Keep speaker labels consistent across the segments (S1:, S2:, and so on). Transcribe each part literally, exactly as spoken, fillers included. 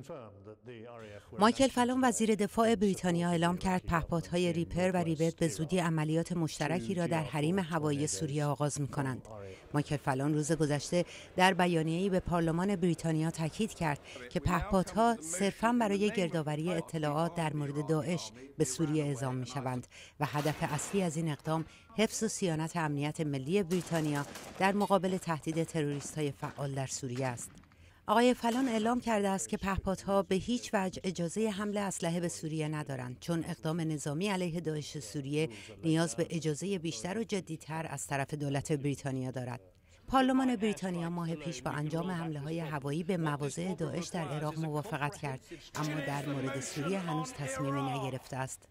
S1: مایکل فالون وزیر دفاع بریتانیا اعلام کرد پهپادهای ریپر و ریبت به زودی عملیات مشترکی را در حریم هوایی سوریه آغاز می‌کنند. مایکل فالون روز گذشته در بیانیه‌ای به پارلمان بریتانیا تاکید کرد که پهپادها صرفاً برای گردآوری اطلاعات در مورد داعش به سوریه اعزام می‌شوند و هدف اصلی از این اقدام حفظ و صیانت امنیت ملی بریتانیا در مقابل تهدید تروریست‌های فعال در سوریه است. آقای فالون اعلام کرده است که پهپادها به هیچ وجه اجازه حمل اسلحه به سوریه ندارند، چون اقدام نظامی علیه داعش سوریه نیاز به اجازه بیشتر و جدی‌تر از طرف دولت بریتانیا دارد. پارلمان بریتانیا ماه پیش با انجام حمله‌های هوایی به مواضع داعش در عراق موافقت کرد، اما در مورد سوریه هنوز تصمیمی نگرفته است.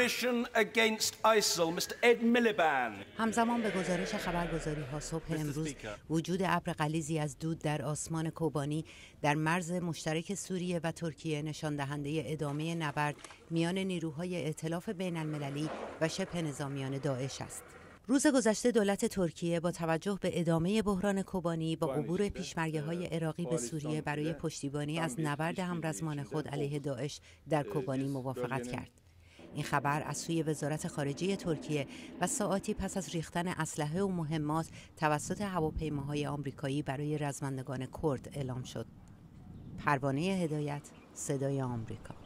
S1: همزمان به گزارش خبرگزاری‌ها صبح امروز وجود ابر غلیظی از دود در آسمان کوبانی در مرز مشترک سوریه و ترکیه نشان دهنده ادامه نبرد میان نیروهای ائتلاف بین‌المللی و شبه نظامیان داعش است. روز گذشته دولت ترکیه با توجه به ادامه بحران کوبانی با عبور پیشمرگه‌های عراقی به سوریه برای پشتیبانی از نبرد همرزمان خود علیه داعش در کوبانی موافقت کرد. این خبر از سوی وزارت خارجه ترکیه و ساعاتی پس از ریختن اسلحه و مهمات توسط هواپیماهای آمریکایی برای رزمندگان کرد اعلام شد. پروانه هدایت، صدای آمریکا.